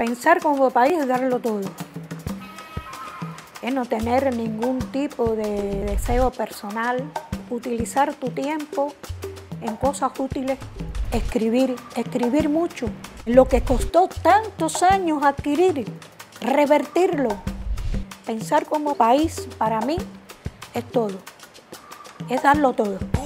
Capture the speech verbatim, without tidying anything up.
Pensar como país es darlo todo. Es no tener ningún tipo de deseo personal, utilizar tu tiempo en cosas útiles, escribir, escribir mucho. Lo que costó tantos años adquirir, revertirlo. Pensar como país, para mí, es todo. Es darlo todo.